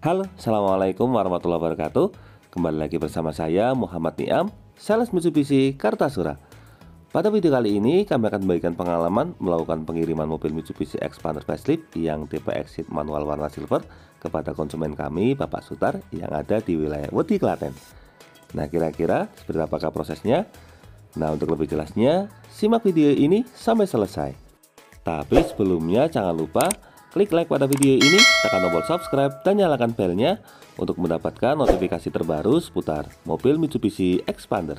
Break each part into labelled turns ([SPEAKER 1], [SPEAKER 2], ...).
[SPEAKER 1] Halo, Assalamualaikum warahmatullahi wabarakatuh. Kembali lagi bersama saya Muhammad Niam, sales Mitsubishi Kartasura. Pada video kali ini kami akan membagikan pengalaman melakukan pengiriman mobil Mitsubishi Xpander facelift yang tipe exit manual warna silver kepada konsumen kami, Bapak Sutar, yang ada di wilayah Wedi, Klaten. Nah, kira-kira seperti apakah prosesnya? Nah, untuk lebih jelasnya, simak video ini sampai selesai. Tapi sebelumnya jangan lupa klik like pada video ini, tekan tombol subscribe dan nyalakan belnya untuk mendapatkan notifikasi terbaru seputar mobil Mitsubishi Xpander.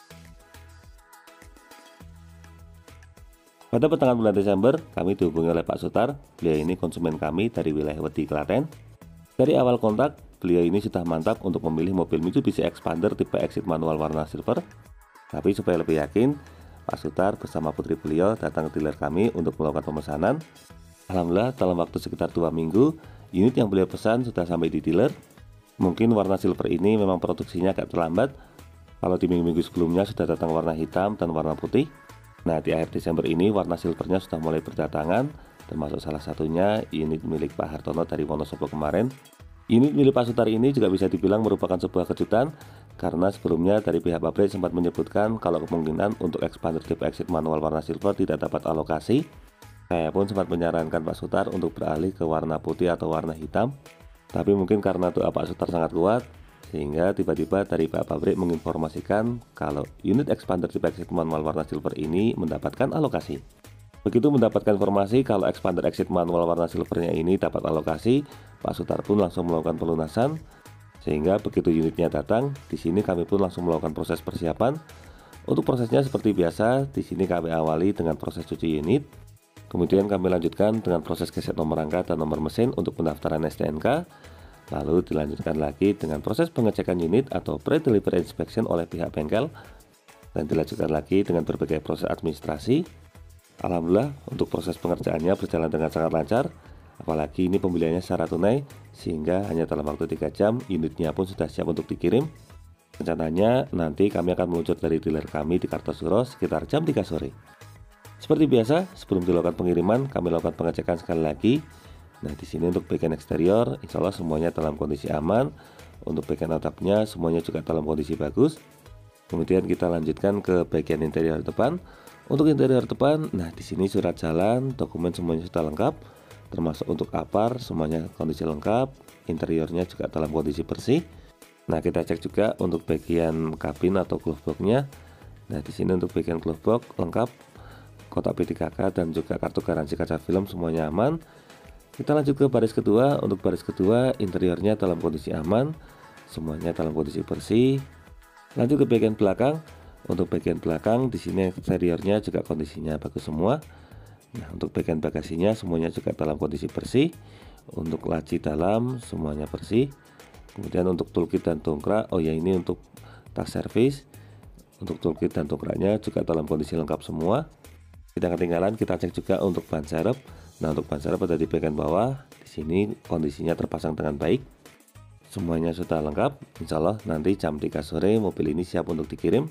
[SPEAKER 1] Pada pertengahan bulan Desember, kami dihubungi oleh Pak Sutar. Beliau ini konsumen kami dari wilayah Wedi, Klaten. Dari awal kontak, beliau ini sudah mantap untuk memilih mobil Mitsubishi Xpander tipe exit manual warna silver. Tapi supaya lebih yakin, Pak Sutar bersama putri beliau datang ke dealer kami untuk melakukan pemesanan. Alhamdulillah dalam waktu sekitar 2 minggu, unit yang beliau pesan sudah sampai di dealer. Mungkin warna silver ini memang produksinya agak terlambat. Kalau di minggu-minggu sebelumnya sudah datang warna hitam dan warna putih. Nah, di akhir Desember ini warna silvernya sudah mulai berdatangan, termasuk salah satunya unit milik Pak Hartono dari Wonosobo kemarin. Unit milik Pak Sutar ini juga bisa dibilang merupakan sebuah kejutan, karena sebelumnya dari pihak pabrik sempat menyebutkan kalau kemungkinan untuk Xpander tipe exit manual warna silver tidak dapat alokasi. Saya pun sempat menyarankan Pak Sutar untuk beralih ke warna putih atau warna hitam. Tapi mungkin karena doa Pak Sutar sangat kuat, sehingga tiba-tiba dari pihak pabrik menginformasikan kalau unit Xpander tipe exit manual warna silver ini mendapatkan alokasi. Begitu mendapatkan informasi kalau Xpander exit manual warna silvernya ini dapat alokasi, Pak Sutar pun langsung melakukan pelunasan. Sehingga begitu unitnya datang, di sini kami pun langsung melakukan proses persiapan. Untuk prosesnya seperti biasa, di sini kami awali dengan proses cuci unit. Kemudian kami lanjutkan dengan proses geser nomor rangka dan nomor mesin untuk pendaftaran STNK. Lalu dilanjutkan lagi dengan proses pengecekan unit atau pre-delivery inspection oleh pihak bengkel. Dan dilanjutkan lagi dengan berbagai proses administrasi. Alhamdulillah untuk proses pengerjaannya berjalan dengan sangat lancar. Apalagi ini pembeliannya secara tunai, sehingga hanya dalam waktu 3 jam unitnya pun sudah siap untuk dikirim. Rencananya nanti kami akan meluncur dari dealer kami di Kartasura sekitar jam 3 sore. Seperti biasa, sebelum dilakukan pengiriman, kami lakukan pengecekan sekali lagi. Nah, di sini untuk bagian eksterior, insya Allah semuanya dalam kondisi aman. Untuk bagian atapnya, semuanya juga dalam kondisi bagus. Kemudian kita lanjutkan ke bagian interior depan. Untuk interior depan, nah di sini surat jalan, dokumen semuanya sudah lengkap. Termasuk untuk apar, semuanya kondisi lengkap. Interiornya juga dalam kondisi bersih. Nah, kita cek juga untuk bagian kabin atau glove box-nya. Nah, di sini untuk bagian glove box lengkap. Kotak P3K dan juga kartu garansi kaca film semuanya aman. Kita lanjut ke baris kedua. Untuk baris kedua, interiornya dalam kondisi aman, semuanya dalam kondisi bersih. Lanjut ke bagian belakang. Untuk bagian belakang di sini eksteriornya juga kondisinya bagus semua. Nah, untuk bagian bagasinya semuanya juga dalam kondisi bersih. Untuk laci dalam semuanya bersih. Kemudian untuk toolkit dan dongkrak, oh ya ini untuk tas servis. Untuk toolkit dan dongkraknya juga dalam kondisi lengkap semua. Kita ketinggalan, kita cek juga untuk ban serep. Nah, untuk ban serep ada di bagian bawah. Di sini kondisinya terpasang dengan baik. Semuanya sudah lengkap. Insya Allah nanti jam 3 sore mobil ini siap untuk dikirim.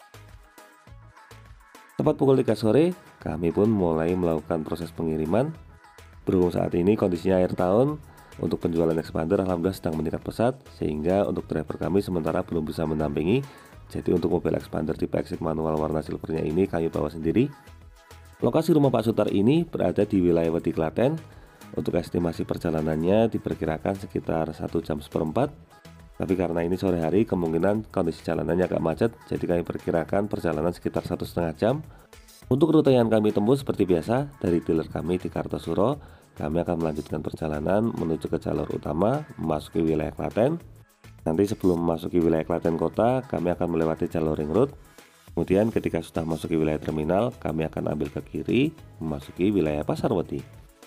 [SPEAKER 1] Tepat pukul 3 sore, kami pun mulai melakukan proses pengiriman. Berhubung saat ini kondisinya akhir tahun, untuk penjualan Xpander alhamdulillah sedang meningkat pesat, sehingga untuk driver kami sementara belum bisa mendampingi. Jadi untuk mobil Xpander tipe exit manual warna silvernya ini kami bawa sendiri. Lokasi rumah Pak Sutar ini berada di wilayah Wedi, Klaten. Untuk estimasi perjalanannya diperkirakan sekitar 1 jam seperempat. Tapi karena ini sore hari, kemungkinan kondisi jalanannya agak macet, jadi kami perkirakan perjalanan sekitar 1,5 jam. Untuk rute yang kami tempuh seperti biasa, dari dealer kami di Kartasura, kami akan melanjutkan perjalanan menuju ke jalur utama, memasuki wilayah Klaten. Nanti sebelum memasuki wilayah Klaten kota, kami akan melewati jalur ring road. Kemudian ketika sudah masuk ke wilayah terminal, kami akan ambil ke kiri, memasuki wilayah Pasar Wedi.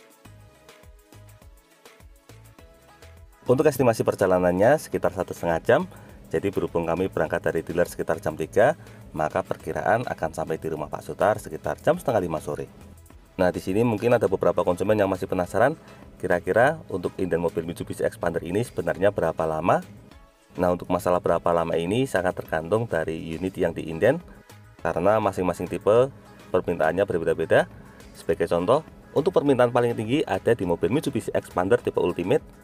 [SPEAKER 1] Untuk estimasi perjalanannya sekitar 1,5 jam. Jadi berhubung kami berangkat dari dealer sekitar jam 3, maka perkiraan akan sampai di rumah Pak Sutar sekitar jam setengah 5 sore. Nah, di sini mungkin ada beberapa konsumen yang masih penasaran, kira-kira untuk inden mobil Mitsubishi Xpander ini sebenarnya berapa lama? Nah, untuk masalah berapa lama ini sangat tergantung dari unit yang diinden, karena masing-masing tipe permintaannya berbeda-beda. Sebagai contoh, untuk permintaan paling tinggi ada di mobil Mitsubishi Xpander tipe Ultimate.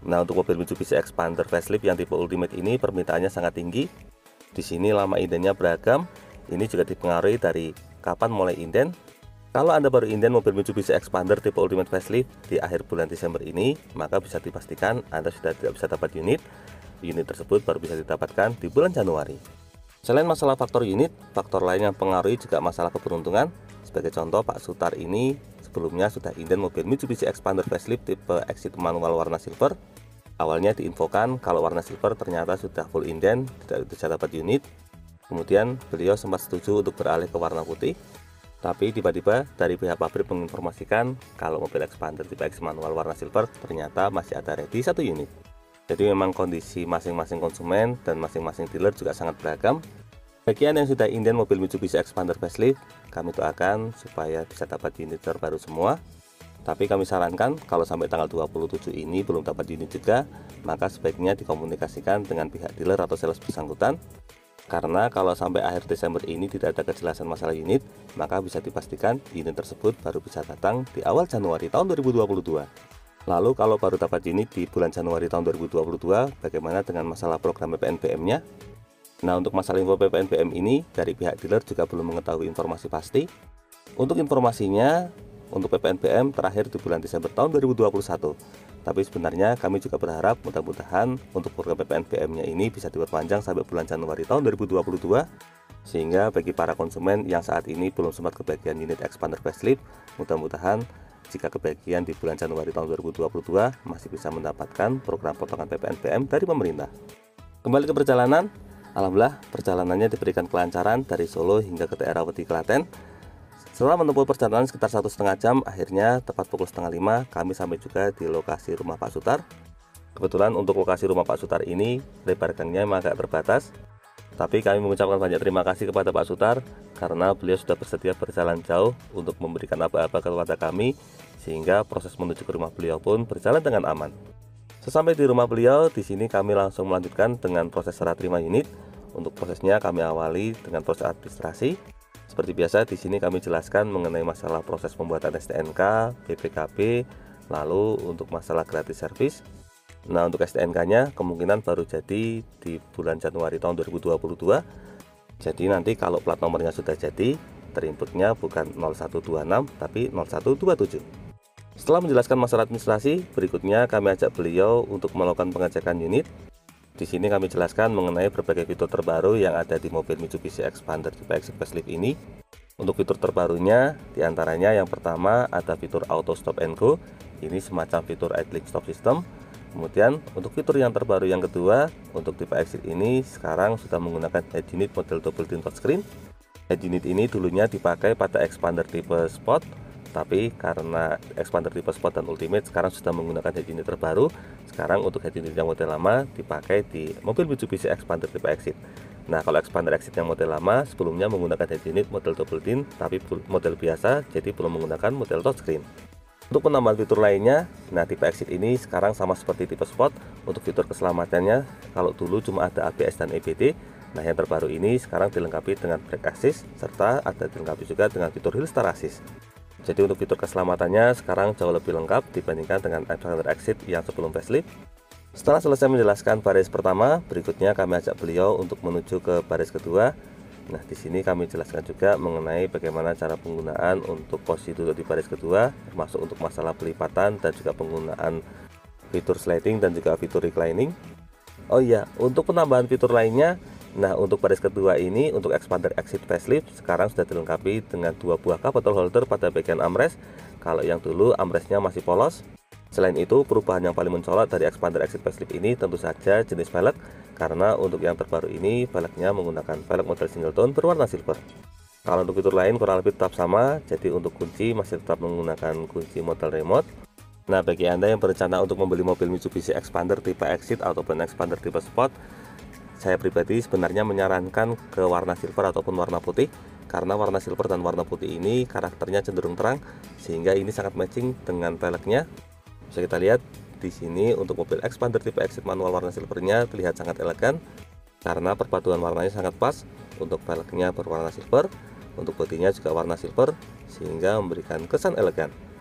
[SPEAKER 1] Nah, untuk mobil Mitsubishi Expander facelift yang tipe Ultimate ini permintaannya sangat tinggi. Di sini lama indennya beragam. Ini juga dipengaruhi dari kapan mulai inden. Kalau Anda baru inden mobil Mitsubishi Expander tipe Ultimate facelift di akhir bulan Desember ini, maka bisa dipastikan Anda sudah tidak bisa dapat unit. Unit tersebut baru bisa didapatkan di bulan Januari. Selain masalah faktor unit, faktor lain yang mempengaruhi juga masalah keberuntungan. Sebagai contoh, Pak Sutar ini sebelumnya sudah inden mobil Mitsubishi Expander facelift tipe Exit manual warna silver. Awalnya diinfokan kalau warna silver ternyata sudah full inden, tidak bisa dapat unit. Kemudian beliau sempat setuju untuk beralih ke warna putih. Tapi tiba-tiba dari pihak pabrik menginformasikan kalau mobil Expander tipe Exit manual warna silver ternyata masih ada ready 1 unit. Jadi memang kondisi masing-masing konsumen dan masing-masing dealer juga sangat beragam. Bagi Anda yang sudah inden mobil Mitsubishi Expander facelift, kami doakan supaya bisa dapat unit terbaru semua. Tapi kami sarankan kalau sampai tanggal 27 ini belum dapat unit juga, maka sebaiknya dikomunikasikan dengan pihak dealer atau sales bersangkutan. Karena kalau sampai akhir Desember ini tidak ada kejelasan masalah unit, maka bisa dipastikan unit tersebut baru bisa datang di awal Januari tahun 2022. Lalu kalau baru dapat unit di bulan Januari tahun 2022, bagaimana dengan masalah program PPNBM-nya? Nah, untuk masalah info PPNBM ini, dari pihak dealer juga belum mengetahui informasi pasti. Untuk informasinya, untuk PPNBM terakhir di bulan Desember tahun 2021. Tapi sebenarnya kami juga berharap mudah-mudahan untuk program PPNBM-nya ini bisa diperpanjang sampai bulan Januari tahun 2022. Sehingga bagi para konsumen yang saat ini belum sempat kebagian unit Expander facelift, mudah-mudahan jika kebagian di bulan Januari tahun 2022 masih bisa mendapatkan program potongan PPNBM dari pemerintah. Kembali ke perjalanan, alhamdulillah perjalanannya diberikan kelancaran dari Solo hingga ke daerah Wedi Klaten. Setelah menempuh perjalanan sekitar 1,5 jam, akhirnya tepat pukul 4:30 kami sampai juga di lokasi rumah Pak Sutar. Kebetulan untuk lokasi rumah Pak Sutar ini lebar gangnya memang agak terbatas, tapi kami mengucapkan banyak terima kasih kepada Pak Sutar karena beliau sudah bersedia berjalan jauh untuk memberikan aba-aba kepada kami, sehingga proses menuju ke rumah beliau pun berjalan dengan aman. Sesampai di rumah beliau, di sini kami langsung melanjutkan dengan proses serah terima unit. Untuk prosesnya kami awali dengan proses administrasi. Seperti biasa di sini kami jelaskan mengenai masalah proses pembuatan STNK, BPKB, lalu untuk masalah gratis servis. Nah, untuk STNK-nya kemungkinan baru jadi di bulan Januari tahun 2022. Jadi nanti kalau plat nomornya sudah jadi, terinputnya bukan 0126 tapi 0127. Setelah menjelaskan masalah administrasi, berikutnya kami ajak beliau untuk melakukan pengecekan unit. Di sini kami jelaskan mengenai berbagai fitur terbaru yang ada di mobil Mitsubishi Expander tipe Exit facelift ini. Untuk fitur terbarunya, diantaranya yang pertama ada fitur Auto Stop and Go. Ini semacam fitur idling stop system. Kemudian untuk fitur yang terbaru yang kedua, untuk tipe Exit ini sekarang sudah menggunakan head unit model double tint touchscreen. Head unit ini dulunya dipakai pada Expander tipe Sport, tapi karena Expander tipe Sport dan Ultimate sekarang sudah menggunakan head unit terbaru. Sekarang untuk head unit yang model lama dipakai di mobil Mitsubishi Expander tipe Exit. Nah, kalau Expander Exit yang model lama sebelumnya menggunakan head unit model double tint tapi model biasa, jadi belum menggunakan model touchscreen. Untuk penambahan fitur lainnya, nah tipe Exit ini sekarang sama seperti tipe Sport. Untuk fitur keselamatannya, kalau dulu cuma ada ABS dan EBD, nah yang terbaru ini sekarang dilengkapi dengan brake assist serta ada dilengkapi juga dengan fitur hill start assist. Jadi untuk fitur keselamatannya sekarang jauh lebih lengkap dibandingkan dengan Expander Exit yang sebelum facelift. Setelah selesai menjelaskan baris pertama, berikutnya kami ajak beliau untuk menuju ke baris kedua. Nah, di sini kami jelaskan juga mengenai bagaimana cara penggunaan untuk posisi duduk di baris kedua, termasuk untuk masalah pelipatan dan juga penggunaan fitur sliding dan juga fitur reclining. Oh iya, untuk penambahan fitur lainnya, nah untuk baris kedua ini untuk Expander Exit facelift sekarang sudah dilengkapi dengan 2 buah cup bottle holder pada bagian armrest. Kalau yang dulu armrestnya masih polos. Selain itu, perubahan yang paling mencolok dari Expander Exit facelift ini tentu saja jenis velg, karena untuk yang terbaru ini velgnya menggunakan velg model single tone berwarna silver. Kalau untuk fitur lain kurang lebih tetap sama, jadi untuk kunci masih tetap menggunakan kunci model remote. Nah, bagi Anda yang berencana untuk membeli mobil Mitsubishi Expander tipe Exit ataupun Expander tipe Sport, saya pribadi sebenarnya menyarankan ke warna silver ataupun warna putih, karena warna silver dan warna putih ini karakternya cenderung terang, sehingga ini sangat matching dengan velgnya. Bisa kita lihat di sini untuk mobil Expander tipe Exit manual warna silvernya terlihat sangat elegan, karena perpaduan warnanya sangat pas. Untuk velgnya berwarna silver, untuk bodinya juga warna silver, sehingga memberikan kesan elegan.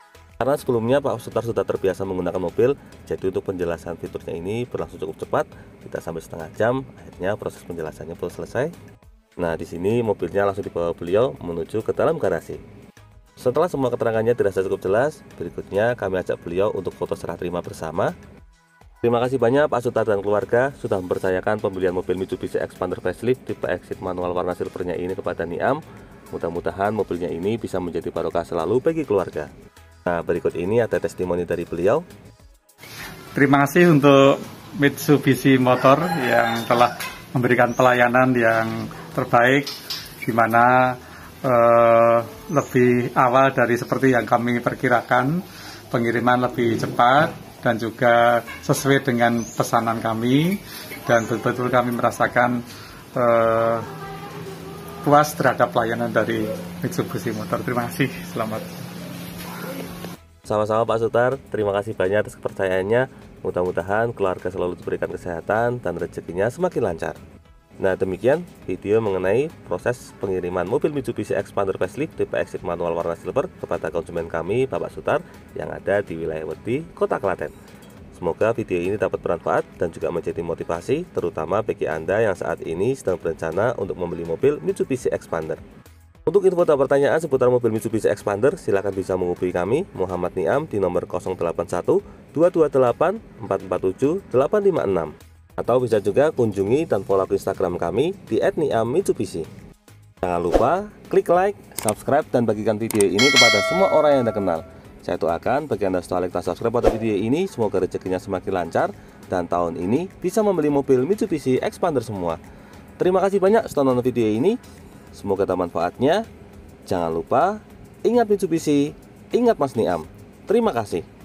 [SPEAKER 1] Karena sebelumnya Pak Sutar sudah terbiasa menggunakan mobil, jadi untuk penjelasan fiturnya ini berlangsung cukup cepat, tidak sampai setengah jam. Akhirnya proses penjelasannya pun selesai. Nah, di sini mobilnya langsung dibawa beliau menuju ke dalam garasi. Setelah semua keterangannya dirasa cukup jelas, berikutnya kami ajak beliau untuk foto serah terima bersama. Terima kasih banyak Pak Sutar dan keluarga sudah mempercayakan pembelian mobil Mitsubishi Expander facelift tipe Exit manual warna silvernya ini kepada Niam. Mudah-mudahan mobilnya ini bisa menjadi barokah selalu bagi keluarga. Nah, berikut ini ada testimoni dari beliau.
[SPEAKER 2] Terima kasih untuk Mitsubishi Motor yang telah memberikan pelayanan yang terbaik, di mana lebih awal dari seperti yang kami perkirakan, pengiriman lebih cepat dan juga sesuai dengan pesanan kami, dan betul-betul kami merasakan puas terhadap pelayanan dari Mitsubishi Motor. Terima kasih, selamat.
[SPEAKER 1] Sama-sama Pak Sutar, terima kasih banyak atas kepercayaannya. Mudah-mudahan keluarga selalu diberikan kesehatan dan rezekinya semakin lancar. Nah, demikian video mengenai proses pengiriman mobil Mitsubishi Expander facelift tipe Exit manual warna silver kepada konsumen kami, Bapak Sutar, yang ada di wilayah Wedi, Kota Klaten. Semoga video ini dapat bermanfaat dan juga menjadi motivasi, terutama bagi Anda yang saat ini sedang berencana untuk membeli mobil Mitsubishi Expander. Untuk info dan pertanyaan seputar mobil Mitsubishi Expander, silakan bisa menghubungi kami, Muhammad Niam, di nomor 081 228 447 856. Atau bisa juga kunjungi dan follow Instagram kami di @niammitsubishi. Jangan lupa klik like, subscribe, dan bagikan video ini kepada semua orang yang Anda kenal. Saya doakan bagi Anda setelah like dan subscribe pada video ini, semoga rezekinya semakin lancar dan tahun ini bisa membeli mobil Mitsubishi Expander semua. Terima kasih banyak sudah nonton video ini. Semoga ada manfaatnya. Jangan lupa, ingat Mitsubishi, ingat Mas Niam. Terima kasih.